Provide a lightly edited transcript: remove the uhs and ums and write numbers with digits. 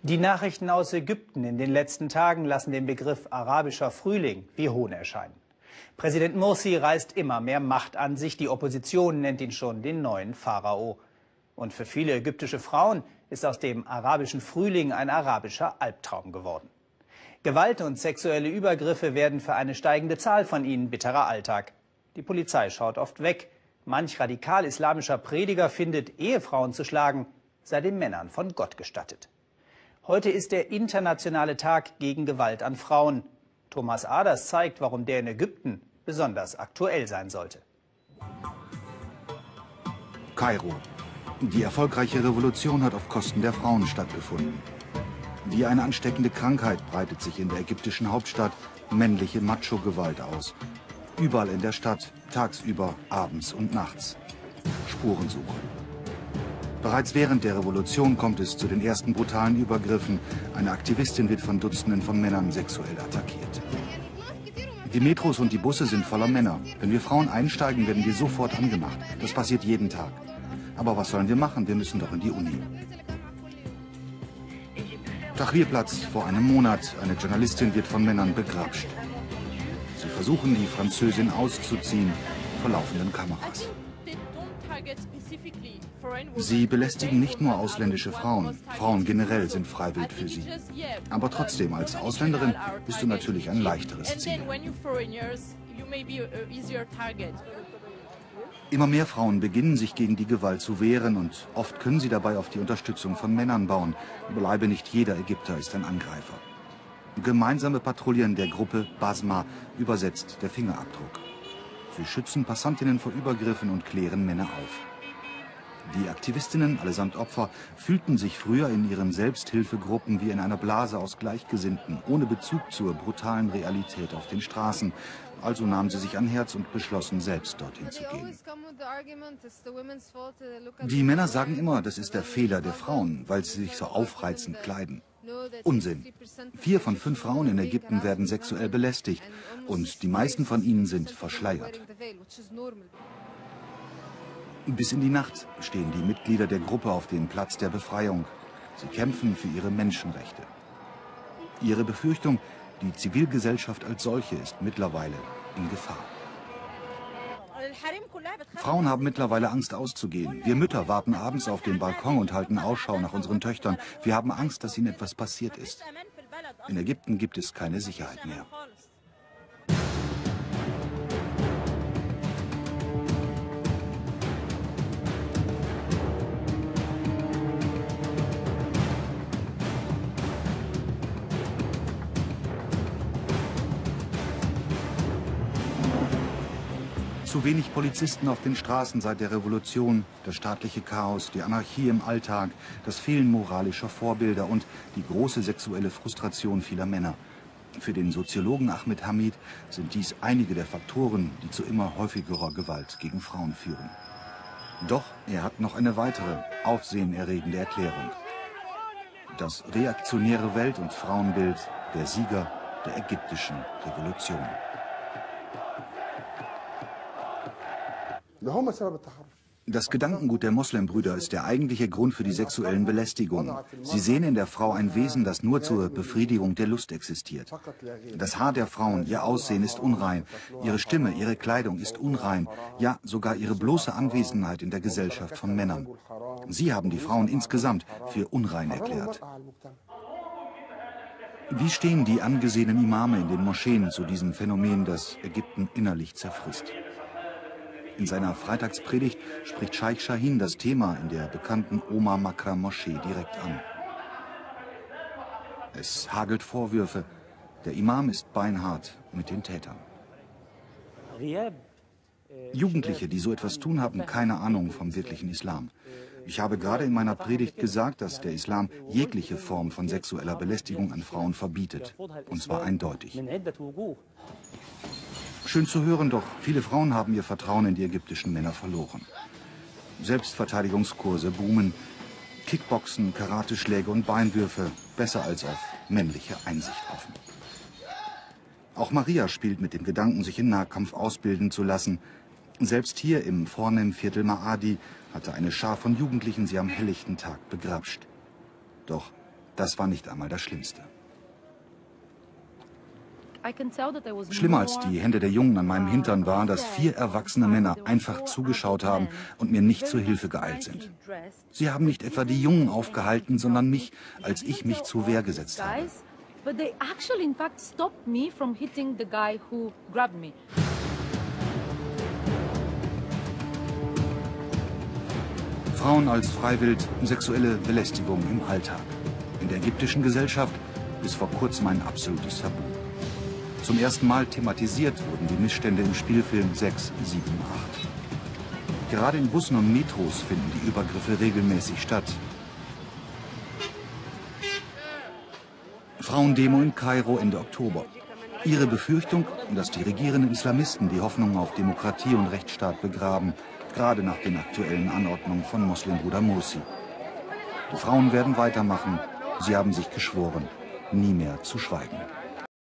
Die Nachrichten aus Ägypten in den letzten Tagen lassen den Begriff arabischer Frühling wie Hohn erscheinen. Präsident Morsi reißt immer mehr Macht an sich. Die Opposition nennt ihn schon den neuen Pharao. Und für viele ägyptische Frauen ist aus dem arabischen Frühling ein arabischer Albtraum geworden. Gewalt und sexuelle Übergriffe werden für eine steigende Zahl von ihnen bitterer Alltag. Die Polizei schaut oft weg. Manch radikal-islamischer Prediger findet, Ehefrauen zu schlagen, sei den Männern von Gott gestattet. Heute ist der internationale Tag gegen Gewalt an Frauen. Thomas Aders zeigt, warum der in Ägypten besonders aktuell sein sollte. Kairo. Die erfolgreiche Revolution hat auf Kosten der Frauen stattgefunden. Wie eine ansteckende Krankheit breitet sich in der ägyptischen Hauptstadt männliche Macho-Gewalt aus. Überall in der Stadt, tagsüber, abends und nachts. Spurensuche. Bereits während der Revolution kommt es zu den ersten brutalen Übergriffen. Eine Aktivistin wird von Dutzenden von Männern sexuell attackiert. Die Metros und die Busse sind voller Männer. Wenn wir Frauen einsteigen, werden wir sofort angemacht. Das passiert jeden Tag. Aber was sollen wir machen? Wir müssen doch in die Uni. Tahrirplatz vor einem Monat. Eine Journalistin wird von Männern begrapscht. Sie versuchen, die Französin auszuziehen vor laufenden Kameras. Sie belästigen nicht nur ausländische Frauen. Frauen generell sind freiwillig für sie. Aber trotzdem, als Ausländerin bist du natürlich ein leichteres Ziel. Immer mehr Frauen beginnen sich gegen die Gewalt zu wehren und oft können sie dabei auf die Unterstützung von Männern bauen. Beileibe nicht jeder Ägypter ist ein Angreifer. Gemeinsame Patrouillen der Gruppe Basma, übersetzt der Fingerabdruck. Sie schützen Passantinnen vor Übergriffen und klären Männer auf. Die Aktivistinnen, allesamt Opfer, fühlten sich früher in ihren Selbsthilfegruppen wie in einer Blase aus Gleichgesinnten, ohne Bezug zur brutalen Realität auf den Straßen. Also nahmen sie sich ein Herz und beschlossen, selbst dorthin zu gehen. Die Männer sagen immer, das ist der Fehler der Frauen, weil sie sich so aufreizend kleiden. Unsinn. 4 von 5 Frauen in Ägypten werden sexuell belästigt und die meisten von ihnen sind verschleiert. Bis in die Nacht stehen die Mitglieder der Gruppe auf dem Platz der Befreiung. Sie kämpfen für ihre Menschenrechte. Ihre Befürchtung, die Zivilgesellschaft als solche ist mittlerweile in Gefahr. Frauen haben mittlerweile Angst auszugehen. Wir Mütter warten abends auf dem Balkon und halten Ausschau nach unseren Töchtern. Wir haben Angst, dass ihnen etwas passiert ist. In Ägypten gibt es keine Sicherheit mehr. Zu wenig Polizisten auf den Straßen seit der Revolution, das staatliche Chaos, die Anarchie im Alltag, das Fehlen moralischer Vorbilder und die große sexuelle Frustration vieler Männer. Für den Soziologen Ahmed Hamid sind dies einige der Faktoren, die zu immer häufigerer Gewalt gegen Frauen führen. Doch er hat noch eine weitere, aufsehenerregende Erklärung. Das reaktionäre Welt- und Frauenbild der Sieger der ägyptischen Revolution. Das Gedankengut der Moslembrüder ist der eigentliche Grund für die sexuellen Belästigungen. Sie sehen in der Frau ein Wesen, das nur zur Befriedigung der Lust existiert. Das Haar der Frauen, ihr Aussehen ist unrein, ihre Stimme, ihre Kleidung ist unrein, ja sogar ihre bloße Anwesenheit in der Gesellschaft von Männern. Sie haben die Frauen insgesamt für unrein erklärt. Wie stehen die angesehenen Imame in den Moscheen zu diesem Phänomen, das Ägypten innerlich zerfrisst? In seiner Freitagspredigt spricht Scheich Shahin das Thema in der bekannten Omar Makram Moschee direkt an. Es hagelt Vorwürfe. Der Imam ist beinhart mit den Tätern. Jugendliche, die so etwas tun, haben keine Ahnung vom wirklichen Islam. Ich habe gerade in meiner Predigt gesagt, dass der Islam jegliche Form von sexueller Belästigung an Frauen verbietet. Und zwar eindeutig. Schön zu hören, doch viele Frauen haben ihr Vertrauen in die ägyptischen Männer verloren. Selbstverteidigungskurse boomen, Kickboxen, Karateschläge und Beinwürfe, besser als auf männliche Einsicht hoffen. Auch Maria spielt mit dem Gedanken, sich im Nahkampf ausbilden zu lassen. Selbst hier im vornehmen Viertel Maadi hatte eine Schar von Jugendlichen sie am helllichten Tag begrapscht. Doch Das war nicht einmal das Schlimmste. Schlimmer als die Hände der Jungen an meinem Hintern war, dass 4 erwachsene Männer einfach zugeschaut haben und mir nicht zur Hilfe geeilt sind. Sie haben nicht etwa die Jungen aufgehalten, sondern mich, als ich mich zur Wehr gesetzt habe. Frauen als Freiwild, sexuelle Belästigung im Alltag. In der ägyptischen Gesellschaft bis vor kurzem ein absolutes Tabu. Zum ersten Mal thematisiert wurden die Missstände im Spielfilm 6, 7, 8. Gerade in Bussen und Metros finden die Übergriffe regelmäßig statt. Frauendemo in Kairo Ende Oktober. Ihre Befürchtung, dass die regierenden Islamisten die Hoffnung auf Demokratie und Rechtsstaat begraben, gerade nach den aktuellen Anordnungen von Moslembruder Morsi. Die Frauen werden weitermachen. Sie haben sich geschworen, nie mehr zu schweigen.